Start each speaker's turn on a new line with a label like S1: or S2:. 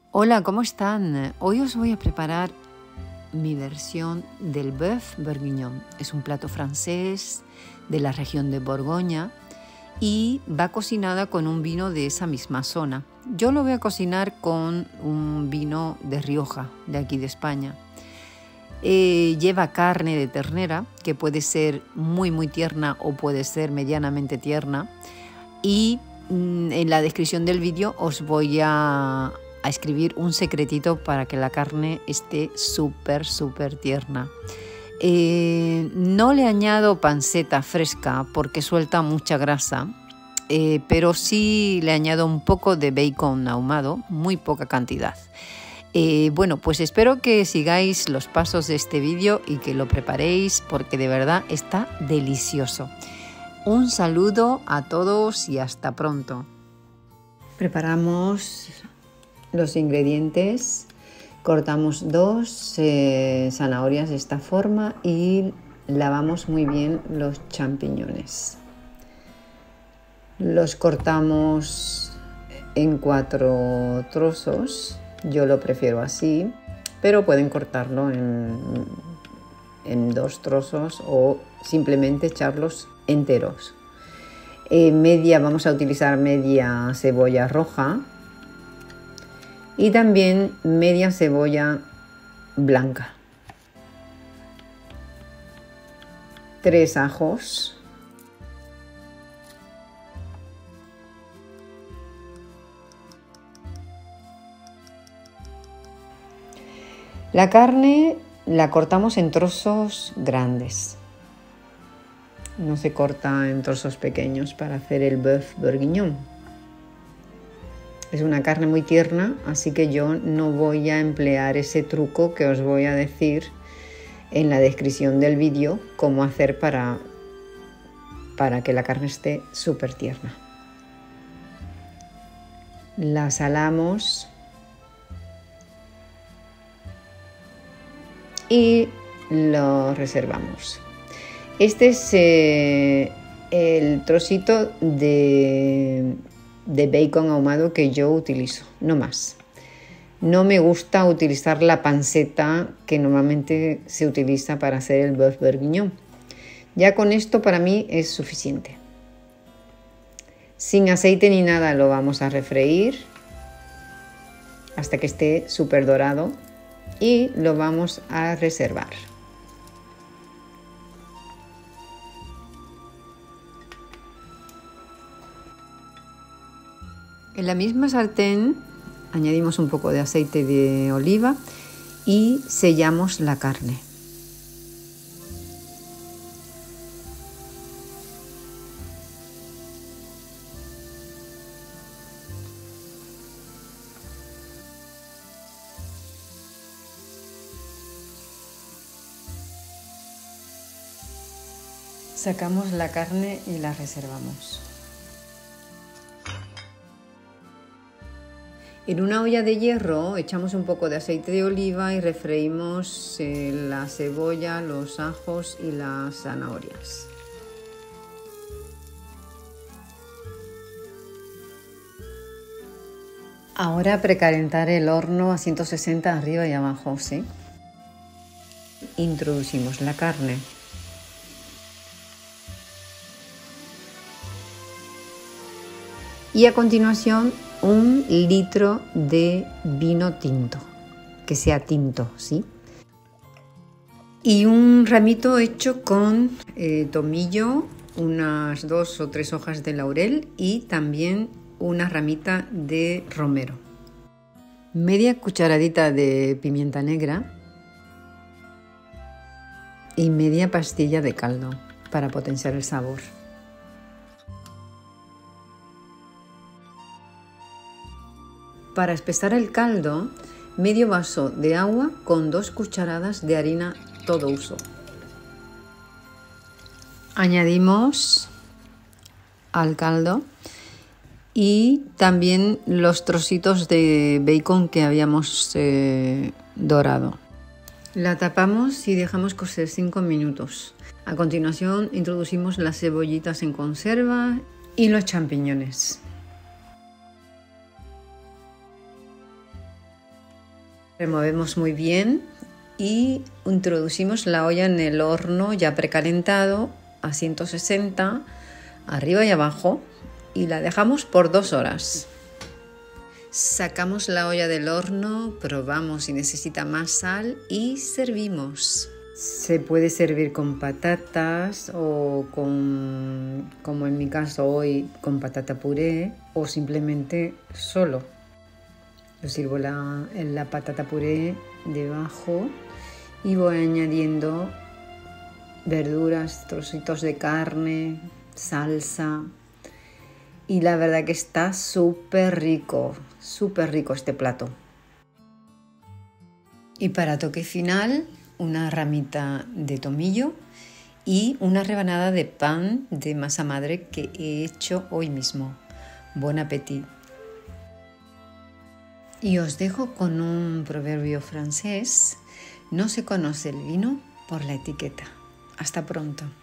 S1: Hola, ¿cómo están? Hoy os voy a preparar mi versión del bœuf bourguignon. Es un plato francés de la región de Borgoña y va cocinada con un vino de esa misma zona. Yo lo voy a cocinar con un vino de Rioja, de aquí de España. Lleva carne de ternera, que puede ser muy tierna o puede ser medianamente tierna. Y en la descripción del vídeo os voy a escribir un secretito para que la carne esté súper tierna. No le añado panceta fresca porque suelta mucha grasa, pero sí le añado un poco de bacon ahumado, muy poca cantidad. Bueno, pues espero que sigáis los pasos de este vídeo y que lo preparéis porque de verdad está delicioso. Un saludo a todos y hasta pronto. Preparamos los ingredientes. Cortamos 2 zanahorias de esta forma y lavamos muy bien los champiñones. Los cortamos en 4 trozos. Yo lo prefiero así, pero pueden cortarlo en 2 trozos o simplemente echarlos enteros. Vamos a utilizar media cebolla roja y también media cebolla blanca, 3 ajos, la carne la cortamos en trozos grandes. No se corta en trozos pequeños para hacer el bœuf bourguignon. Es una carne muy tierna, así que yo no voy a emplear ese truco que os voy a decir en la descripción del vídeo, cómo hacer para que la carne esté súper tierna. La salamos y lo reservamos. Este es el trocito de bacon ahumado que yo utilizo, no más. No me gusta utilizar la panceta que normalmente se utiliza para hacer el bœuf bourguignon. Ya con esto para mí es suficiente. Sin aceite ni nada lo vamos a refreír hasta que esté súper dorado y lo vamos a reservar. En la misma sartén añadimos un poco de aceite de oliva y sellamos la carne. Sacamos la carne y la reservamos. En una olla de hierro echamos un poco de aceite de oliva y refreímos la cebolla, los ajos y las zanahorias. Ahora precalentar el horno a 160 arriba y abajo, ¿sí? Introducimos la carne. Y a continuación 1 litro de vino tinto, que sea tinto, ¿sí? Y un ramito hecho con tomillo, unas 2 o 3 hojas de laurel y también una ramita de romero. Media cucharadita de pimienta negra y media pastilla de caldo para potenciar el sabor. Para espesar el caldo, medio vaso de agua con 2 cucharadas de harina todo uso. Añadimos al caldo y también los trocitos de bacon que habíamos dorado. La tapamos y dejamos cocer 5 minutos. A continuación introducimos las cebollitas en conserva y los champiñones. Removemos muy bien y introducimos la olla en el horno ya precalentado a 160, arriba y abajo, y la dejamos por 2 horas. Sacamos la olla del horno, probamos si necesita más sal y servimos. Se puede servir con patatas o como en mi caso hoy, con patata puré o simplemente solo. Yo sirvo la patata puré debajo y voy añadiendo verduras, trocitos de carne, salsa. Y la verdad que está súper rico este plato. Y para toque final, una ramita de tomillo y una rebanada de pan de masa madre que he hecho hoy mismo. Bon appétit. Y os dejo con un proverbio francés: no se conoce el vino por la etiqueta. Hasta pronto.